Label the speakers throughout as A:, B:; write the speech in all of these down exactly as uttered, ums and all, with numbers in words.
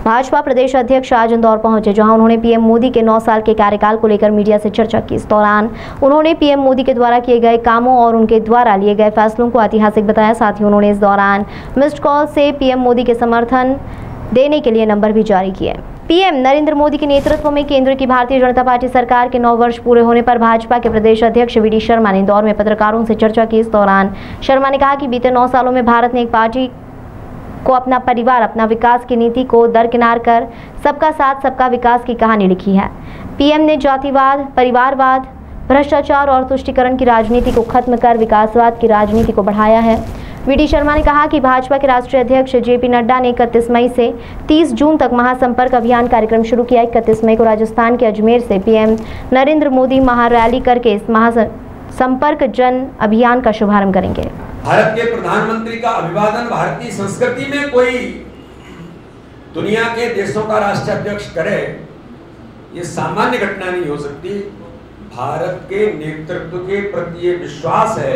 A: भाजपा प्रदेश अध्यक्ष आज इंदौर पहुंचे, जहां उन्होंने पीएम मोदी के नौ साल के कार्यकाल को लेकर मीडिया से चर्चा की। इस दौरान उन्होंने पीएम मोदी के द्वारा किए गए कामों और उनके द्वारा लिए गए फैसलों को ऐतिहासिक बताया। साथ ही उन्होंने इस दौरान मिस्ड कॉल से पीएम मोदी के समर्थन देने के लिए नंबर भी जारी किए। पीएम नरेंद्र मोदी के नेतृत्व में केंद्र की भारतीय जनता पार्टी सरकार के नौ वर्ष पूरे होने पर भाजपा के प्रदेश अध्यक्ष वी डी शर्मा ने इंदौर में पत्रकारों से चर्चा की। इस दौरान शर्मा ने कहा कि बीते नौ सालों में भारत ने एक पार्टी को अपना परिवार, अपना विकास की नीति को दरकिनार कर सबका साथ सबका विकास की कहानी लिखी है। पीएम ने जातिवाद, परिवारवाद, भ्रष्टाचार और तुष्टीकरण की राजनीति को खत्म कर विकासवाद की राजनीति को बढ़ाया है। वी डी शर्मा ने कहा कि भाजपा के राष्ट्रीय अध्यक्ष जे पी नड्डा ने इकतीस मई से तीस जून तक महासंपर्क अभियान कार्यक्रम शुरू किया। इकतीस मई को राजस्थान के अजमेर से पीएम नरेंद्र मोदी महारैली करके इस महासंपर्क जन अभियान का शुभारंभ करेंगे।
B: भारत के प्रधानमंत्री का अभिवादन भारतीय संस्कृति में कोई दुनिया के देशों का राष्ट्राध्यक्ष करे, ये सामान्य घटना नहीं हो सकती। भारत के नेतृत्व के प्रति ये विश्वास है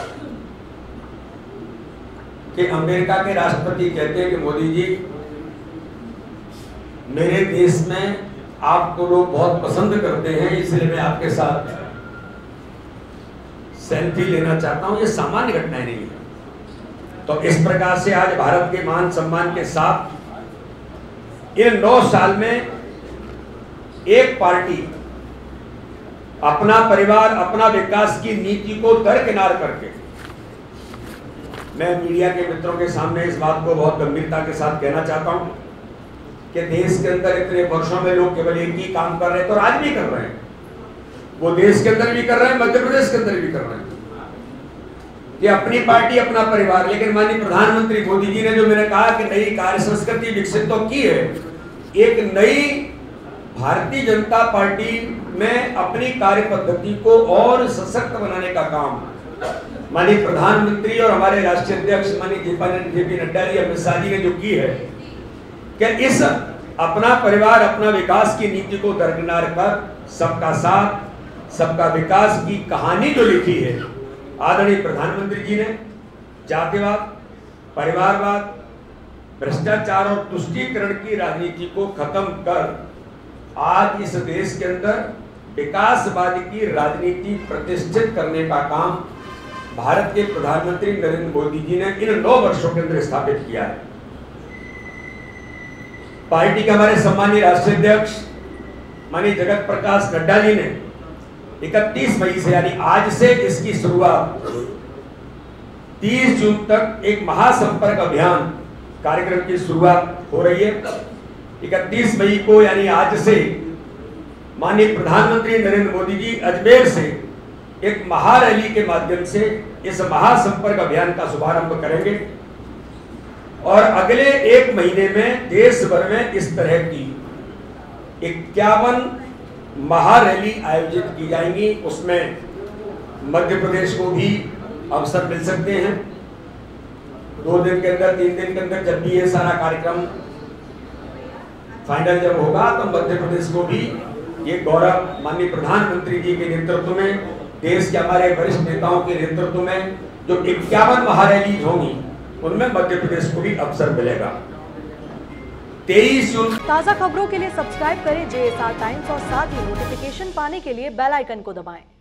B: कि अमेरिका के राष्ट्रपति कहते हैं कि मोदी जी, मेरे देश में आपको लोग बहुत पसंद करते हैं, इसलिए मैं आपके साथ सेल्फी लेना चाहता हूं। ये सामान्य घटना नहीं है। तो इस प्रकार से आज भारत के मान सम्मान के साथ इन नौ साल में एक पार्टी अपना परिवार, अपना विकास की नीति को दरकिनार करके, मैं मीडिया के मित्रों के सामने इस बात को बहुत गंभीरता के साथ कहना चाहता हूं कि देश के अंदर इतने वर्षों में लोग केवल एक ही काम कर रहे हैं, तो आज भी कर रहे हैं। वो देश के अंदर भी कर रहे हैं, मध्य प्रदेश के अंदर भी कर रहे हैं कि अपनी पार्टी, अपना परिवार। लेकिन माननीय प्रधानमंत्री मोदी जी ने जो मैंने कहा कि नई कार्य संस्कृति विकसित तो की है, एक नई भारतीय जनता पार्टी में अपनी कार्य पद्धति को और सशक्त बनाने का काम माननीय प्रधानमंत्री और हमारे राष्ट्रीय अध्यक्ष माननीय जे पी नड्डा जी, अमित शाह जी ने जो की है कि इस अपना परिवार, अपना विकास की नीति को दरकिनार कर सबका साथ सबका विकास की कहानी जो लिखी है आदरणीय प्रधानमंत्री जी ने, जातिवाद, परिवारवाद, भ्रष्टाचार और तुष्टीकरण की राजनीति को खत्म कर आज इस देश के अंदर विकासवाद की राजनीति प्रतिष्ठित करने का काम भारत के प्रधानमंत्री नरेंद्र मोदी जी ने इन नौ वर्षों के अंदर स्थापित किया है। पार्टी के हमारे सम्मानीय राष्ट्रीय अध्यक्ष माननीय जगत प्रकाश नड्डा जी ने इकतीस मई से यानी आज से इसकी शुरुआत तीस जून तक एक महासंपर्क अभियान कार्यक्रम की शुरुआत हो रही है। इकतीस मई को यानी आज से माननीय प्रधानमंत्री नरेंद्र मोदी जी अजमेर से एक महारैली के माध्यम से इस महासंपर्क अभियान का शुभारंभ करेंगे और अगले एक महीने में देश भर में इस तरह की इक्यावन महारैली आयोजित की जाएंगी। उसमें मध्य प्रदेश को भी अवसर मिल सकते हैं। दो दिन के अंदर, तीन दिन के अंदर जब भी ये सारा कार्यक्रम फाइनल जब होगा तो मध्य प्रदेश को भी ये गौरव माननीय प्रधानमंत्री जी के नेतृत्व में, देश के हमारे वरिष्ठ नेताओं के नेतृत्व में जो इक्यावन महारैली होंगी उनमें मध्य प्रदेश को भी अवसर मिलेगा। तेईस जून।
C: ताज़ा खबरों के लिए सब्सक्राइब करें जे एस आर टाइम्स और साथ ही नोटिफिकेशन पाने के लिए बेल आइकन को दबाएं।